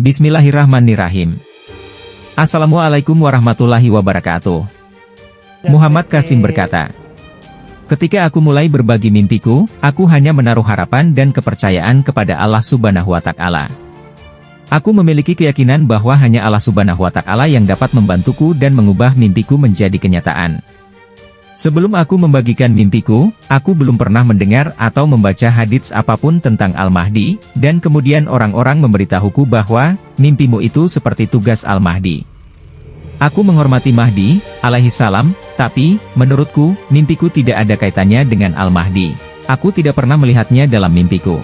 Bismillahirrahmanirrahim. Assalamualaikum warahmatullahi wabarakatuh. Muhammad Qasim berkata, ketika aku mulai berbagi mimpiku, aku hanya menaruh harapan dan kepercayaan kepada Allah Subhanahu wa Ta'ala. Aku memiliki keyakinan bahwa hanya Allah Subhanahu wa Ta'ala yang dapat membantuku dan mengubah mimpiku menjadi kenyataan. Sebelum aku membagikan mimpiku, aku belum pernah mendengar atau membaca hadits apapun tentang Al-Mahdi, dan kemudian orang-orang memberitahuku bahwa mimpimu itu seperti tugas Al-Mahdi. Aku menghormati Mahdi, alaihi salam, tapi, menurutku, mimpiku tidak ada kaitannya dengan Al-Mahdi. Aku tidak pernah melihatnya dalam mimpiku.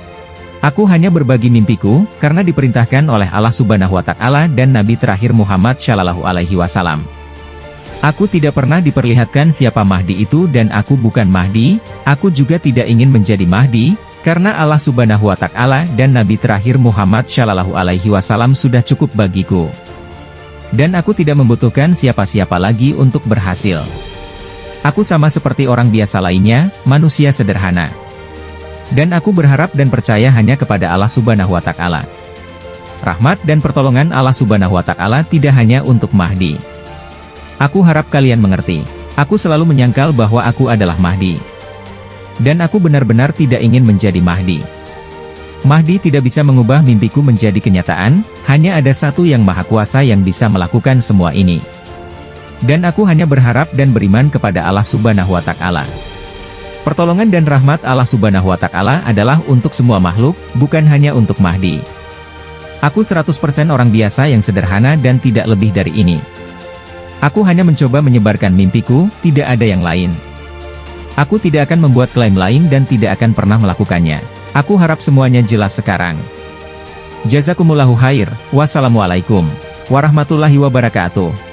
Aku hanya berbagi mimpiku, karena diperintahkan oleh Allah Subhanahu wa Ta'ala dan Nabi terakhir Muhammad Shallallahu Alaihi Wasallam. Aku tidak pernah diperlihatkan siapa Mahdi itu dan aku bukan Mahdi, aku juga tidak ingin menjadi Mahdi, karena Allah Subhanahu wa Ta'ala dan Nabi terakhir Muhammad Shallallahu Alaihi Wasallam sudah cukup bagiku. Dan aku tidak membutuhkan siapa-siapa lagi untuk berhasil. Aku sama seperti orang biasa lainnya, manusia sederhana. Dan aku berharap dan percaya hanya kepada Allah Subhanahu wa Ta'ala. Rahmat dan pertolongan Allah Subhanahu wa Ta'ala tidak hanya untuk Mahdi. Aku harap kalian mengerti. Aku selalu menyangkal bahwa aku adalah Mahdi. Dan aku benar-benar tidak ingin menjadi Mahdi. Mahdi tidak bisa mengubah mimpiku menjadi kenyataan, hanya ada satu yang maha kuasa yang bisa melakukan semua ini. Dan aku hanya berharap dan beriman kepada Allah Subhanahu wa Ta'ala. Pertolongan dan rahmat Allah Subhanahu wa Ta'ala adalah untuk semua makhluk, bukan hanya untuk Mahdi. Aku 100% orang biasa yang sederhana dan tidak lebih dari ini. Aku hanya mencoba menyebarkan mimpiku, tidak ada yang lain. Aku tidak akan membuat klaim lain dan tidak akan pernah melakukannya. Aku harap semuanya jelas sekarang. Jazakumullahu khair. Wassalamualaikum warahmatullahi wabarakatuh.